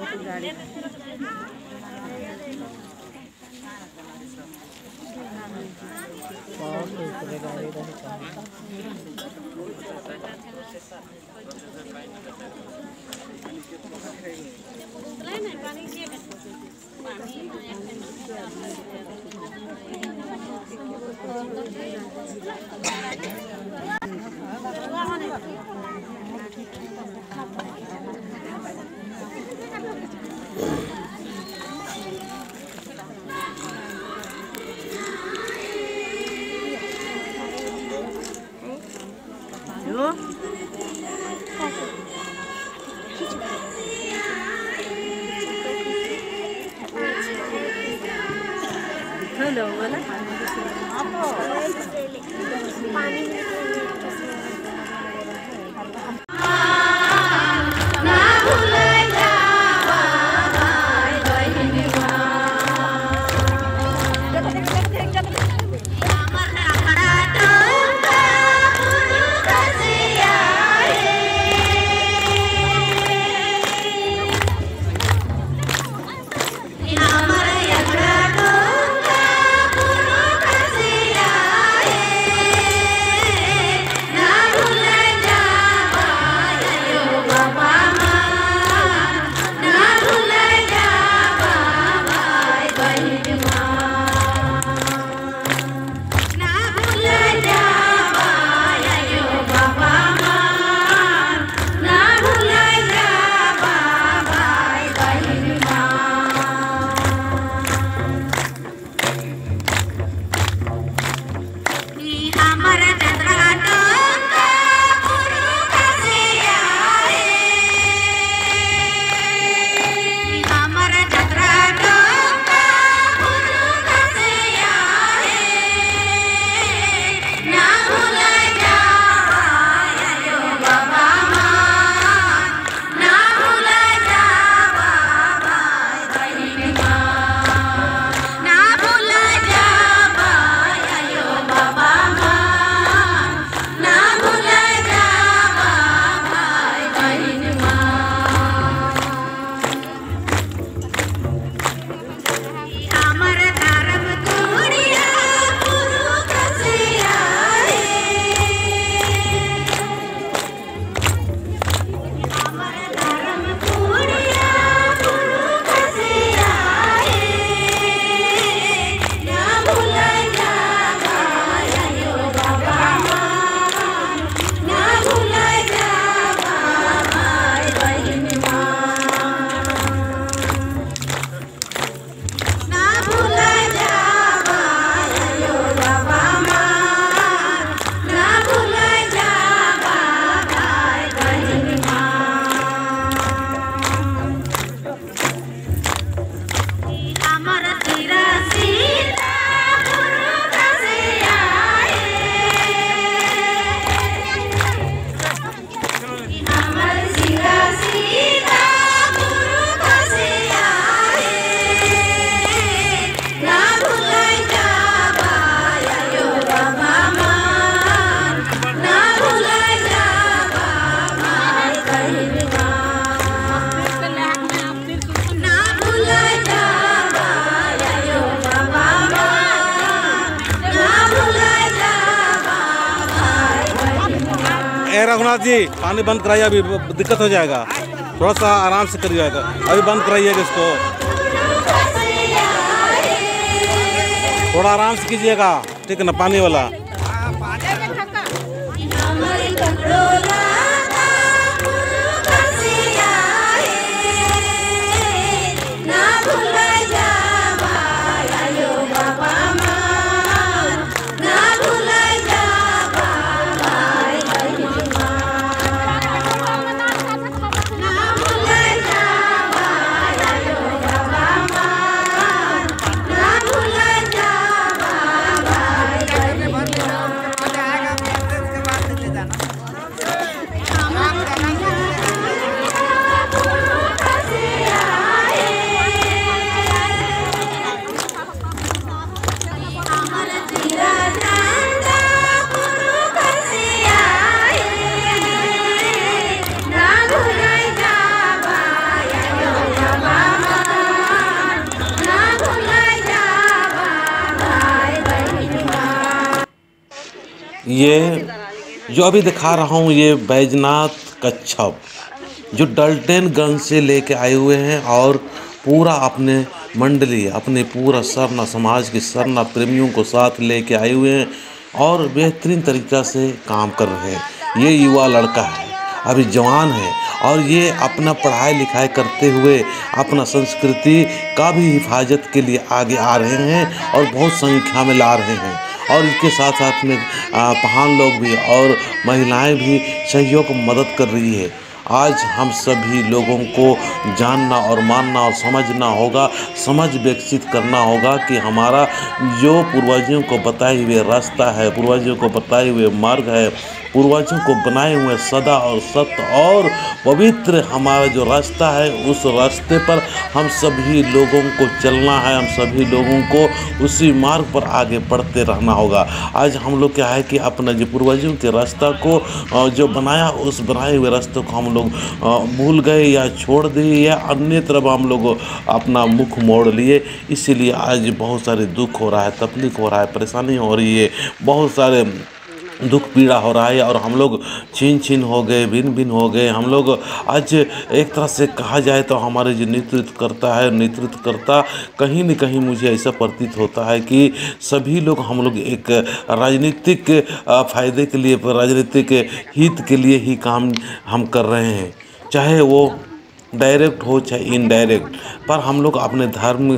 रघुनाथ जी पानी बंद कराइए, अभी दिक्कत हो जाएगा, थोड़ा सा आराम से करिएगा, अभी बंद कराइए इसको, थोड़ा आराम से कीजिएगा, ठीक है ना, पानी वाला। ये जो अभी दिखा रहा हूँ ये बैजनाथ कच्छप जो डल्टनगंज से लेके आए हुए हैं और पूरा अपने मंडली अपने पूरा सरना समाज के सरना प्रेमियों को साथ लेके आए हुए हैं और बेहतरीन तरीक़ा से काम कर रहे हैं। ये युवा लड़का है, अभी जवान है और ये अपना पढ़ाई लिखाई करते हुए अपना संस्कृति का भी हिफाजत के लिए आगे आ रहे हैं और बहुत संख्या में ला रहे हैं। और इसके साथ साथ में पहान लोग भी और महिलाएं भी सहयोग मदद कर रही है। आज हम सभी लोगों को जानना और मानना और समझना होगा, समझ विकसित करना होगा कि हमारा जो पूर्वजों को बताए हुए रास्ता है, पूर्वजों को बताए हुए मार्ग है, पूर्वजों को बनाए हुए सदा और सत्य और पवित्र हमारा जो रास्ता है, उस रास्ते पर हम सभी लोगों को चलना है, हम सभी लोगों को उसी मार्ग पर आगे बढ़ते रहना होगा। आज हम लोग क्या है कि अपना जो पूर्वजों के रास्ता को जो बनाया, उस बनाए हुए रास्ते को हम लोग भूल गए या छोड़ दिए या अन्य तरफ हम लोग अपना मुख मोड़ लिए। इसीलिए आज बहुत सारे दुख हो रहा है, तकलीफ हो रहा है, परेशानी हो रही है, बहुत सारे दुख पीड़ा हो रहा है और हम लोग छीन छीन हो गए, भिन्न भिन्न हो गए। हम लोग आज एक तरह से कहा जाए तो हमारे जो नेतृत्व करता है, नेतृत्व करता कहीं न कहीं मुझे ऐसा प्रतीत होता है कि सभी लोग हम लोग एक राजनीतिक फ़ायदे के लिए, राजनीतिक हित के लिए ही काम हम कर रहे हैं, चाहे वो डायरेक्ट हो चाहे इनडायरेक्ट। पर हम लोग अपने धर्म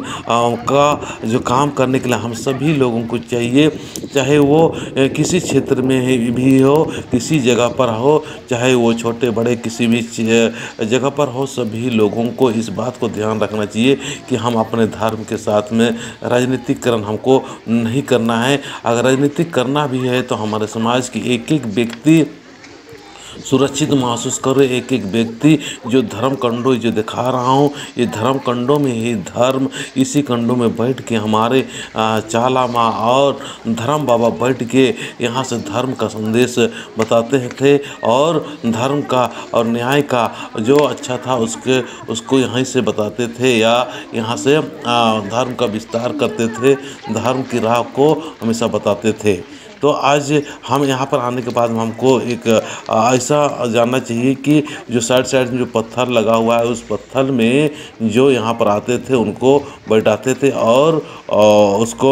का जो काम करने के लिए हम सभी लोगों को चाहिए, चाहे वो किसी क्षेत्र में भी हो, किसी जगह पर हो, चाहे वो छोटे बड़े किसी भी जगह पर हो, सभी लोगों को इस बात को ध्यान रखना चाहिए कि हम अपने धर्म के साथ में राजनीतिकरण हमको नहीं करना है। अगर राजनीतिक करना भी है तो हमारे समाज की एक एक व्यक्ति सुरक्षित महसूस करे, एक एक व्यक्ति जो धर्म कंडों जो दिखा रहा हूँ, ये धर्म कंडों में ही धर्म, इसी कंडों में बैठ के हमारे चाला माँ और धर्म बाबा बैठ के यहाँ से धर्म का संदेश बताते थे और धर्म का और न्याय का जो अच्छा था उसको यहीं से बताते थे या यहाँ से धर्म का विस्तार करते थे, धर्म की राह को हमेशा बताते थे। तो आज हम यहाँ पर आने के बाद हमको एक ऐसा जानना चाहिए कि जो साइड में जो पत्थर लगा हुआ है, उस पत्थर में जो यहाँ पर आते थे उनको बैठाते थे और उसको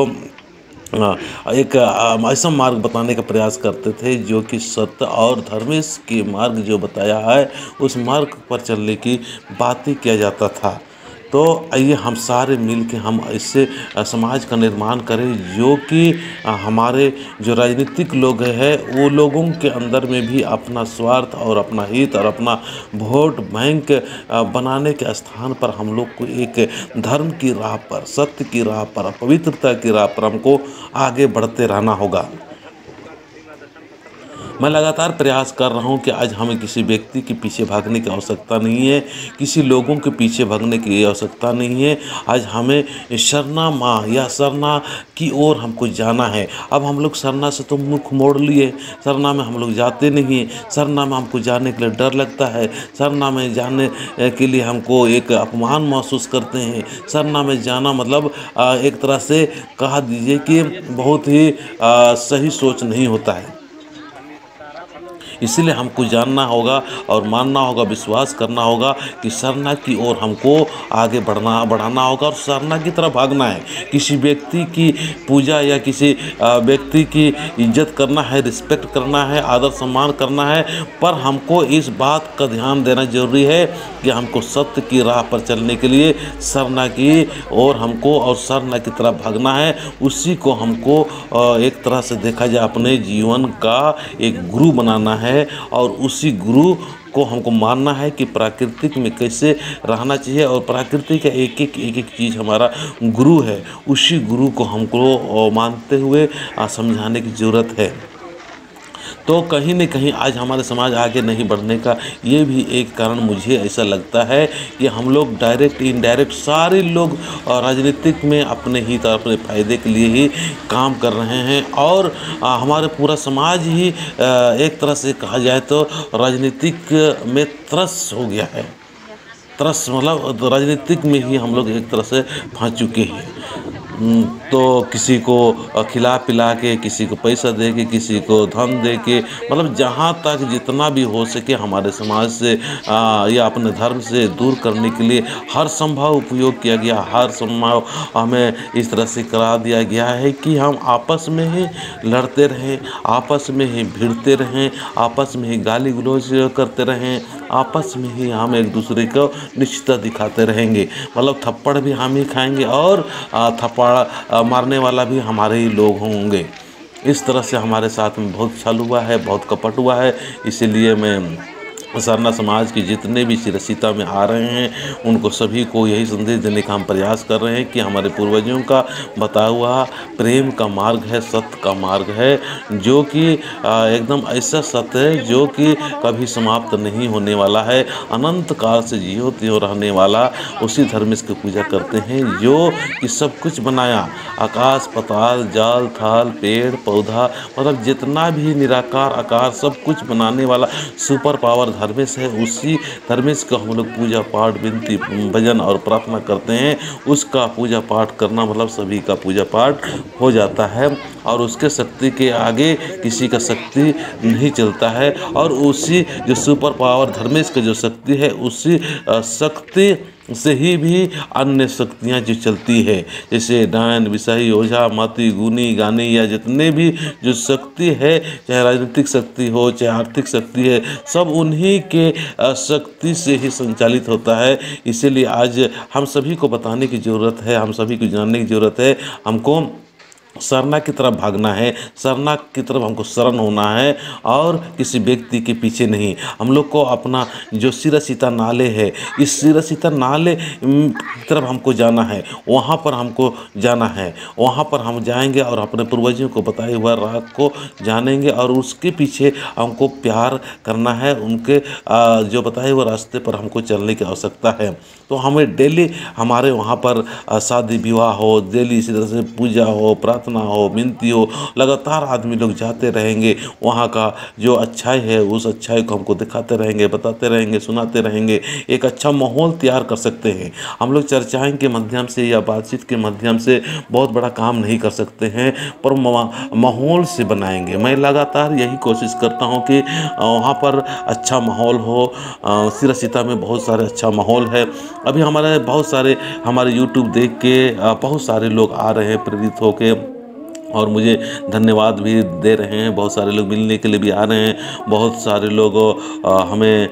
एक ऐसा मार्ग बताने का प्रयास करते थे जो कि सत्य और धर्मेश के मार्ग जो बताया है, उस मार्ग पर चलने की बातें किया जाता था। तो आइए हम सारे मिल के हम ऐसे समाज का निर्माण करें जो कि हमारे जो राजनीतिक लोग हैं वो लोगों के अंदर में भी अपना स्वार्थ और अपना हित और अपना वोट बैंक बनाने के स्थान पर हम लोग को एक धर्म की राह पर, सत्य की राह पर, पवित्रता की राह पर हमको आगे बढ़ते रहना होगा। मैं लगातार प्रयास कर रहा हूं कि आज हमें किसी व्यक्ति के पीछे भागने की आवश्यकता नहीं है, किसी लोगों के पीछे भागने की आवश्यकता नहीं है। आज हमें सरना माँ या सरना की ओर हमको जाना है। अब हम लोग सरना से तो मुख मोड़ लिए, सरना में हम लोग जाते नहीं हैं, सरना में हमको जाने के लिए डर लगता है, सरना में जाने के लिए हमको एक अपमान महसूस करते हैं। सरना में जाना मतलब एक तरह से कहा दीजिए कि बहुत ही सही सोच नहीं होता है। इसीलिए हमको जानना होगा और मानना होगा, विश्वास करना होगा कि सरना की ओर हमको आगे बढ़ाना होगा और सरना की तरफ भागना है। किसी व्यक्ति की पूजा या किसी व्यक्ति की इज्जत करना है, रिस्पेक्ट करना है, आदर सम्मान करना है, पर हमको इस बात का ध्यान देना जरूरी है कि हमको सत्य की राह पर चलने के लिए सरना की ओर हमको और सरना की तरफ भागना है। उसी को हमको एक तरह से देखा जाए अपने जीवन का एक गुरु बनाना है और उसी गुरु को हमको मानना है कि प्राकृतिक में कैसे रहना चाहिए और प्रकृति का एक एक चीज़ हमारा गुरु है। उसी गुरु को हमको मानते हुए समझाने की ज़रूरत है। तो कहीं न कहीं आज हमारे समाज आगे नहीं बढ़ने का ये भी एक कारण मुझे ऐसा लगता है कि हम लोग डायरेक्ट इनडायरेक्ट सारे लोग राजनीतिक में अपने हित और अपने फ़ायदे के लिए ही काम कर रहे हैं और हमारे पूरा समाज ही एक तरह से कहा जाए तो राजनीतिक में त्रस्त हो गया है। त्रस्त मतलब राजनीतिक में ही हम लोग एक तरह से फंस चुके हैं। तो किसी को खिला पिला के, किसी को पैसा दे के, किसी को धन दे के, मतलब जहाँ तक जितना भी हो सके हमारे समाज से या अपने धर्म से दूर करने के लिए हर संभव उपयोग किया गया। हर संभव हमें इस तरह से करा दिया गया है कि हम आपस में ही लड़ते रहें, आपस में ही भिड़ते रहें, आपस में ही गाली गलौज करते रहें, आपस में ही हम एक दूसरे को निश्चित दिखाते रहेंगे। मतलब थप्पड़ भी हम ही खाएंगे और थप्पड़ मारने वाला भी हमारे ही लोग होंगे। इस तरह से हमारे साथ में बहुत छल हुआ है, बहुत कपट हुआ है। इसीलिए मैं सरना समाज के जितने भी शिरसीता में आ रहे हैं उनको सभी को यही संदेश देने का हम प्रयास कर रहे हैं कि हमारे पूर्वजों का बताया हुआ प्रेम का मार्ग है, सत्य का मार्ग है, जो कि एकदम ऐसा सत्य है जो कि कभी समाप्त नहीं होने वाला है, अनंत काल से जियो त्यों रहने वाला। उसी धर्म की पूजा करते हैं जो कि सब कुछ बनाया, आकाश पाताल जल थल पेड़ पौधा, मतलब जितना भी निराकार आकार सब कुछ बनाने वाला सुपर पावर धर्मेश है। उसी धर्मेश का हम लोग पूजा पाठ विनती भजन और प्रार्थना करते हैं। उसका पूजा पाठ करना मतलब सभी का पूजा पाठ हो जाता है और उसके शक्ति के आगे किसी का शक्ति नहीं चलता है। और उसी जो सुपर पावर धर्मेश का जो शक्ति है उसी शक्ति से ही भी अन्य शक्तियाँ जो चलती है, जैसे डायन विषय ओझा माती गुनी गानी या जितने भी जो शक्ति है, चाहे राजनीतिक शक्ति हो चाहे आर्थिक शक्ति है, सब उन्हीं के शक्ति से ही संचालित होता है। इसीलिए आज हम सभी को बताने की ज़रूरत है, हम सभी को जानने की ज़रूरत है। हमको सरना की तरफ भागना है, सरना की तरफ हमको शरण होना है और किसी व्यक्ति के पीछे नहीं। हम लोग को अपना जो सिरसीता नाले है, इस सिरसीता नाले की तरफ हमको जाना है, वहाँ पर हमको जाना है, वहाँ पर हम जाएंगे और अपने पूर्वजों को बताए हुआ राह को जानेंगे और उसके पीछे हमको प्यार करना है, उनके जो बताए हुए रास्ते पर हमको चलने की आवश्यकता है। तो हमें डेली हमारे वहाँ पर शादी विवाह हो, डेली इसी तरह से पूजा हो, प्रार्थना हो, विनती हो, लगातार आदमी लोग जाते रहेंगे। वहाँ का जो अच्छाई है उस अच्छाई को हमको दिखाते रहेंगे, बताते रहेंगे, सुनाते रहेंगे। एक अच्छा माहौल तैयार कर सकते हैं हम लोग। चर्चाएं के माध्यम से या बातचीत के माध्यम से बहुत बड़ा काम नहीं कर सकते हैं, पर माहौल से बनाएंगे। मैं लगातार यही कोशिश करता हूँ कि वहाँ पर अच्छा माहौल हो। सिरसीता में बहुत सारे अच्छा माहौल है। अभी हमारे बहुत सारे हमारे यूट्यूब देख के बहुत सारे लोग आ रहे हैं प्रेरित होके और मुझे धन्यवाद भी दे रहे हैं। बहुत सारे लोग मिलने के लिए भी आ रहे हैं। बहुत सारे लोग हमें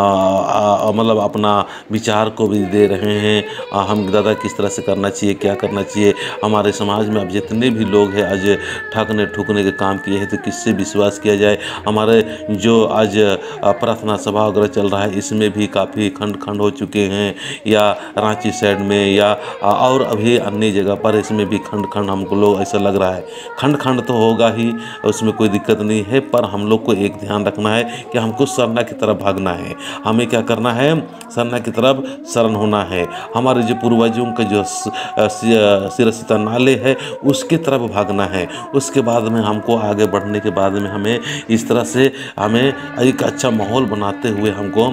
मतलब अपना विचार को भी दे रहे हैं। हम दादा किस तरह से करना चाहिए, क्या करना चाहिए। हमारे समाज में अब जितने भी लोग हैं आज ठगने ठुकने के काम किए हैं, तो किससे विश्वास किया जाए। हमारे जो आज प्रार्थना सभा वगैरह चल रहा है इसमें भी काफ़ी खंड खंड हो चुके हैं, या रांची साइड में या और अभी अन्य जगह पर इसमें भी खंड खंड हमको लोग ऐसा लग रहा है। खंड खंड तो होगा ही, उसमें कोई दिक्कत नहीं है, पर हम लोग को एक ध्यान रखना है कि हमको सरना की तरफ भागना है। हमें क्या करना है, सरना की तरफ शरण होना है। हमारे जो पूर्वजों का जो सिरसीता नाले है उसकी तरफ भागना है। उसके बाद में हमको आगे बढ़ने के बाद में हमें इस तरह से हमें एक अच्छा माहौल बनाते हुए हमको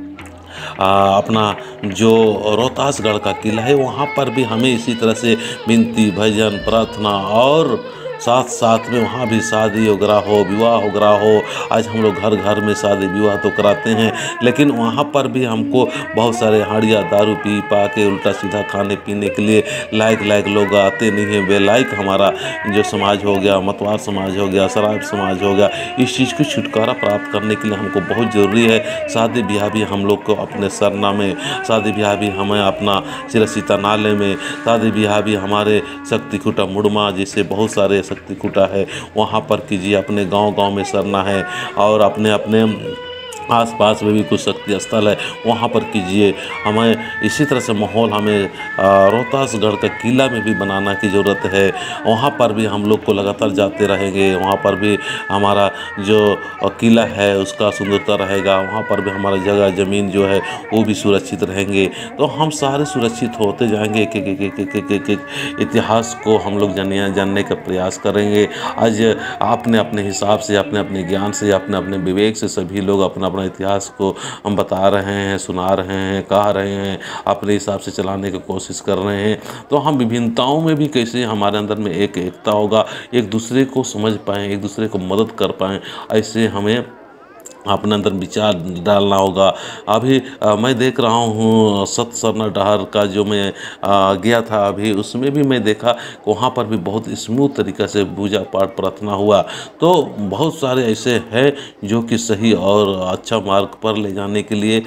अपना जो रोहतासगढ़ का किला है वहाँ पर भी हमें इसी तरह से विनती भजन प्रार्थना और साथ साथ में वहाँ भी शादी वगैरह हो, विवाह वगैरह हो। आज हम लोग घर घर में शादी विवाह तो कराते हैं, लेकिन वहाँ पर भी हमको बहुत सारे हाड़िया दारू पी पा के उल्टा सीधा खाने पीने के लिए लायक लोग आते नहीं हैं। बेलायक हमारा जो समाज हो गया, मतवार समाज हो गया, शराब समाज हो गया, इस चीज़ को छुटकारा प्राप्त करने के लिए हमको बहुत ज़रूरी है। शादी ब्याह भी हम लोग को अपने सरना में, शादी ब्याह भी हमें अपना सिरसीता नाले में, शादी ब्याह भी हमारे शक्ति खूटा मुड़मा जैसे बहुत सारे शक्ति खूटा है वहाँ पर कीजिए। अपने गांव में सरना है और अपने अपने आसपास में भी कुछ शक्ति स्थल है वहाँ पर कीजिए। हमें इसी तरह से माहौल हमें रोहतासगढ़ का किला में भी बनाना की ज़रूरत है। वहाँ पर भी हम लोग को लगातार जाते रहेंगे। वहाँ पर भी हमारा जो किला है उसका सुंदरता रहेगा। वहाँ पर भी हमारा जगह ज़मीन जो है वो भी सुरक्षित रहेंगे। तो हम सारे सुरक्षित होते जाएंगे। एक इतिहास को हम लोग जानने का प्रयास करेंगे। आज अपने अपने हिसाब से, अपने अपने ज्ञान से, अपने अपने विवेक से सभी लोग अपना अपना इतिहास को हम बता रहे हैं, सुना रहे हैं, कह रहे हैं, अपने हिसाब से चलाने की कोशिश कर रहे हैं, तो हम विभिन्नताओं में भी कैसे हमारे अंदर में एक एकता होगा, एक दूसरे को समझ पाएँ, एक दूसरे को मदद कर पाएँ, ऐसे हमें अपने अंदर विचार डालना होगा। अभी मैं देख रहा हूँ सत सरना डहर का जो मैं गया था अभी, उसमें भी मैं देखा कि वहाँ पर भी बहुत स्मूथ तरीक़े से पूजा पाठ प्रार्थना हुआ। तो बहुत सारे ऐसे हैं जो कि सही और अच्छा मार्ग पर ले जाने के लिए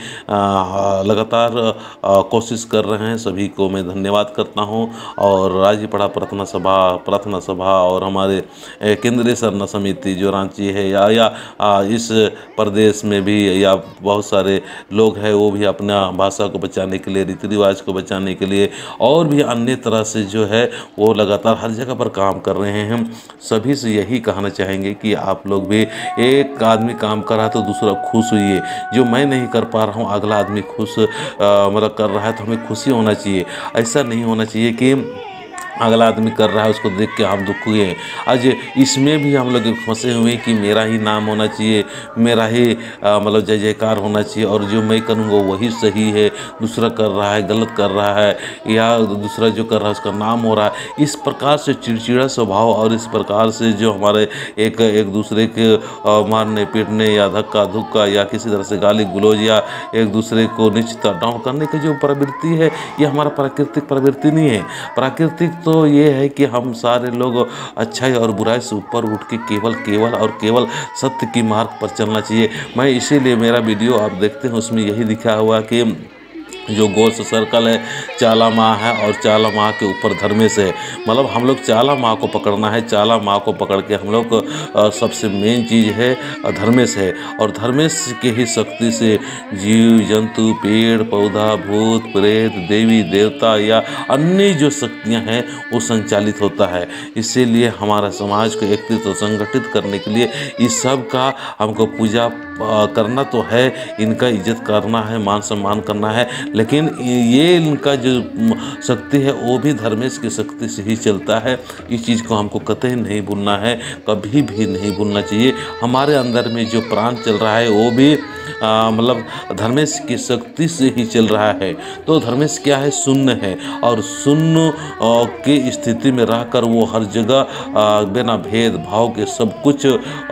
लगातार कोशिश कर रहे हैं। सभी को मैं धन्यवाद करता हूँ। और राजीपड़ा प्रार्थना सभा और हमारे केंद्रीय सरना समिति जो रांची है या इस प्रदेश में भी या बहुत सारे लोग हैं, वो भी अपना भाषा को बचाने के लिए, रीति रिवाज को बचाने के लिए और भी अन्य तरह से जो है वो लगातार हर जगह पर काम कर रहे हैं। हम सभी से यही कहना चाहेंगे कि आप लोग भी, एक आदमी काम कर रहा है तो दूसरा खुश हुइए। जो मैं नहीं कर पा रहा हूँ अगला आदमी खुश मतलब कर रहा है तो हमें खुशी होना चाहिए। ऐसा नहीं होना चाहिए कि अगला आदमी कर रहा है उसको देख के हम दुखी हैं। आज इसमें भी हम लोग फंसे हुए हैं कि मेरा ही नाम होना चाहिए, मेरा ही मतलब जय जयकार होना चाहिए, और जो मैं करूँगा वही सही है, दूसरा कर रहा है गलत कर रहा है, या दूसरा जो कर रहा है उसका नाम हो रहा है। इस प्रकार से चिड़चिड़ा स्वभाव और इस प्रकार से जो हमारे एक दूसरे के मारने पीटने या धक्का धुक्का या किसी तरह से गाली गलौज या एक दूसरे को नीचता डाउन करने की जो प्रवृत्ति है, ये हमारा प्राकृतिक प्रवृत्ति नहीं है। प्राकृतिक तो ये है कि हम सारे लोग अच्छाई और बुराई से ऊपर उठ के केवल सत्य की मार्ग पर चलना चाहिए। मैं इसीलिए मेरा वीडियो आप देखते हैं उसमें यही लिखा हुआ कि जो गोल से सर्कल है चाला माँ है और चाला माँ के ऊपर धर्मेश है। मतलब हम लोग चाला माँ को पकड़ना है, चाला माँ को पकड़ के हम लोग सबसे मेन चीज़ है धर्मेश है, और धर्मेश के ही शक्ति से जीव जंतु पेड़ पौधा भूत प्रेत देवी देवता या अन्य जो शक्तियाँ हैं वो संचालित होता है। इसीलिए हमारा समाज को एकत्रित और संगठित करने के लिए इस सब का हमको पूजा करना तो है, इनका इज्जत करना है, मान सम्मान करना है, लेकिन ये इनका जो शक्ति है वो भी धर्मेश की शक्ति से ही चलता है। इस चीज़ को हमको कतई नहीं भूलना है, कभी भी नहीं भूलना चाहिए। हमारे अंदर में जो प्राण चल रहा है वो भी मतलब धर्मेश की शक्ति से ही चल रहा है। तो धर्मेश क्या है? शून्य है, और शून्य की स्थिति में रहकर वो हर जगह बिना भेदभाव के सब कुछ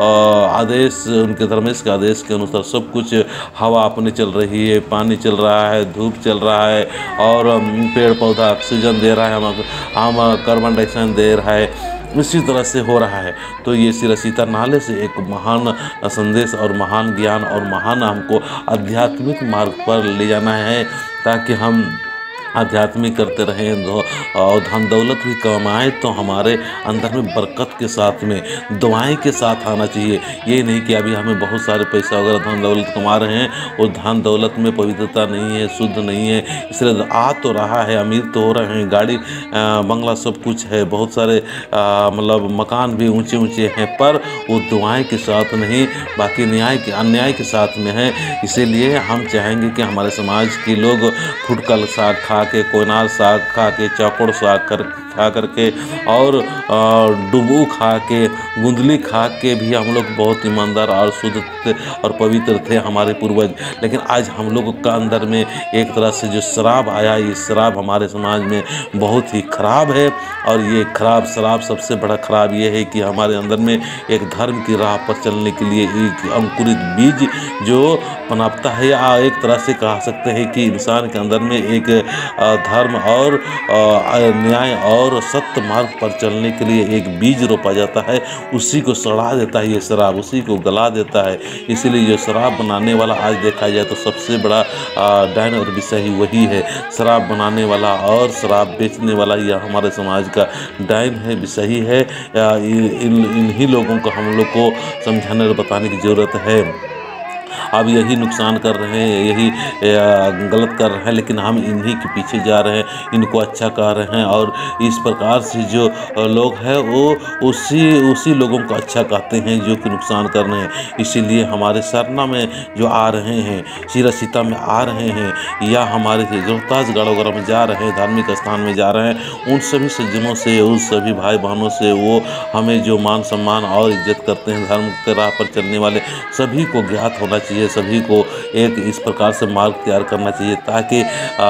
आदेश, उनके धर्मेश के आदेश के अनुसार सब कुछ, हवा अपने चल रही है, पानी चल रहा है, धूप चल रहा है, और पेड़ पौधा ऑक्सीजन दे रहा है, हम कार्बन डाइऑक्साइड दे रहा है, इसी तरह से हो रहा है। तो ये सिरसीता नाले से एक महान संदेश और महान ज्ञान और महान हमको आध्यात्मिक मार्ग पर ले जाना है, ताकि हम आध्यात्मिक करते रहें और धन दौलत भी कमाएं तो हमारे अंदर में बरकत के साथ में दुआएं के साथ आना चाहिए। ये नहीं कि अभी हमें बहुत सारे पैसा वगैरह धन दौलत कमा रहे हैं और धन दौलत में पवित्रता नहीं है, शुद्ध नहीं है, इसलिए आ तो रहा है, अमीर तो हो रहे हैं, गाड़ी बंगला सब कुछ है, बहुत सारे मतलब मकान भी ऊंचे ऊंचे हैं, पर वो दुआएं के साथ नहीं, बाकी अन्याय के साथ में है। इसीलिए हम चाहेंगे कि हमारे समाज के लोग फुटकल साग खा के, कोयनार साग खा के, चौकड़ साग खा करके और डुबू खा के, गुंदली खा के भी हम लोग बहुत ईमानदार और शुद्ध और पवित्र थे हमारे पूर्वज। लेकिन आज हम लोगों का अंदर में एक तरह से जो शराब आया, ये शराब हमारे समाज में बहुत ही खराब है। और ये खराब शराब सबसे बड़ा खराब ये है कि हमारे अंदर में एक धर्म की राह पर चलने के लिए एक अंकुरित बीज जो पनपता है, या एक तरह से कह सकते हैं कि इंसान के अंदर में एक धर्म और न्याय और सत्य मार्ग पर चलने के लिए एक बीज रोपा जाता है, उसी को सड़ा देता है ये शराब, उसी को गला देता है। इसीलिए ये शराब बनाने वाला आज देखा जाए तो सबसे बड़ा डायन और विषय वही है, शराब बनाने वाला और शराब बेचने वाला यह हमारे समाज का डायन है, विषय है। इन्हीं लोगों को हम लोग को समझाने और बताने की ज़रूरत है। अब यही नुकसान कर रहे हैं, यही गलत कर रहे हैं, लेकिन हम इन्हीं के पीछे जा रहे हैं, इनको अच्छा कह रहे हैं, और इस प्रकार से जो लोग हैं वो उसी लोगों को अच्छा कहते हैं जो कि नुकसान कर रहे हैं। इसीलिए हमारे सरना में जो आ रहे हैं, सिरसीता में आ रहे हैं, या हमारे रोहतासगढ़ वगैरह में जा रहे हैं, धार्मिक स्थान में जा रहे हैं, उन सभी सज्जनों से, उन सभी भाई बहनों से वो हमें जो मान सम्मान और इज्जत करते हैं, धर्म के राह पर चलने वाले सभी को ज्ञात होना चाहिए चाहिए, सभी को एक इस प्रकार से मार्ग तैयार करना चाहिए ताकि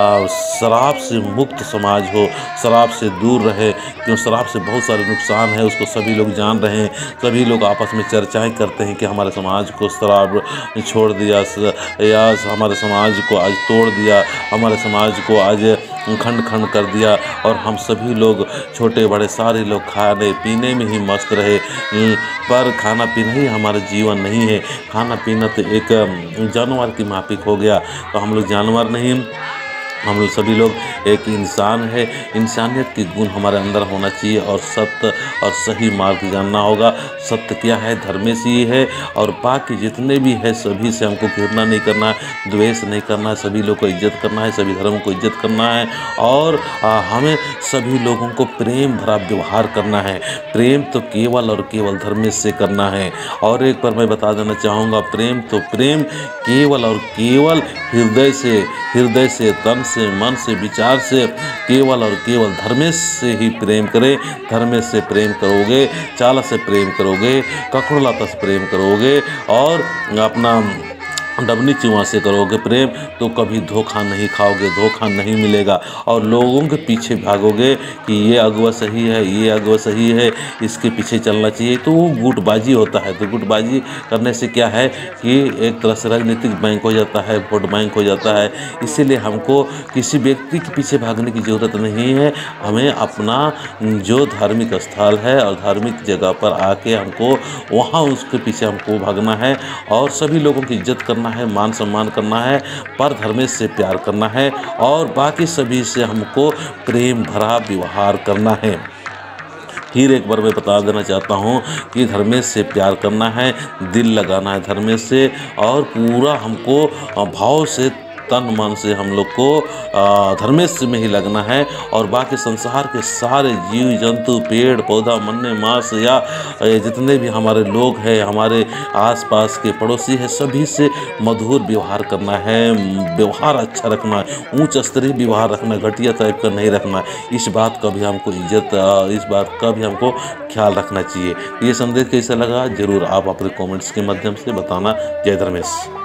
शराब से मुक्त समाज हो, शराब से दूर रहे। क्यों शराब से बहुत सारे नुकसान है, उसको सभी लोग जान रहे हैं। सभी लोग आपस में चर्चाएं करते हैं कि हमारे समाज को शराब छोड़ दिया या हमारे समाज को आज तोड़ दिया, हमारे समाज को आज खंड खंड कर दिया, और हम सभी लोग छोटे बड़े सारे लोग खाने पीने में ही मस्त रहे। पर खाना पीना ही हमारा जीवन नहीं है। खाना पीना तो एक जानवर की माफिक हो गया। तो हम लोग जानवर नहीं, हम लोग सभी लोग एक इंसान है। इंसानियत की गुण हमारे अंदर होना चाहिए और सत्य और सही मार्ग जानना होगा। सत्य क्या है, धर्मेश ही है। और बाकी जितने भी है सभी से हमको घृणा नहीं करना है, द्वेष नहीं करना है, सभी लोग को इज्जत करना है, सभी धर्मों को इज्जत करना है। और हमें सभी लोगों को प्रेम भरा व्यवहार करना है। प्रेम तो केवल और केवल धर्मेश से करना है। और एक बार मैं बता देना चाहूँगा, प्रेम तो प्रेम केवल और केवल हृदय से, तन से, मन से, विचार से, केवल और केवल धर्मेश से ही प्रेम करें। धर्मेश से प्रेम करोगे, चाला से प्रेम करोगे, ककड़ोलाता से प्रेम करोगे और अपना डबनी चुआ से करोगे प्रेम, तो कभी धोखा नहीं खाओगे, धोखा नहीं मिलेगा। और लोगों के पीछे भागोगे कि ये अगुआ सही है, ये अगुआ सही है, इसके पीछे चलना चाहिए, तो वो गुटबाजी होता है। तो गुटबाजी करने से क्या है कि एक तरह से राजनीतिक बैंक हो जाता है, वोट बैंक हो जाता है। इसीलिए हमको किसी व्यक्ति के पीछे भागने की ज़रूरत नहीं है। हमें अपना जो धार्मिक स्थल है और धार्मिक जगह पर आके हमको वहाँ उसके पीछे हमको भागना है और सभी लोगों की इज्जत करना है, मान सम्मान करना है, पर धर्मेश से प्यार करना है और बाकी सभी से हमको प्रेम भरा व्यवहार करना है। फिर एक बार मैं बता देना चाहता हूँ कि धर्मेश से प्यार करना है, दिल लगाना है धर्मेश से, और पूरा हमको भाव से, तन मन से हम लोग को धर्मेश में ही लगना है। और बाकी संसार के सारे जीव जंतु, पेड़ पौधा, मन्ने मास या जितने भी हमारे लोग हैं, हमारे आसपास के पड़ोसी हैं, सभी से मधुर व्यवहार करना है। व्यवहार अच्छा रखना है, उच्च स्तरीय व्यवहार रखना, घटिया टाइप का नहीं रखना। इस बात का भी हमको इज्जत, इस बात का भी हमको ख्याल रखना चाहिए। ये संदेश कैसा लगा ज़रूर आप अपने कमेंट्स के माध्यम से बताना। जय धर्मेश।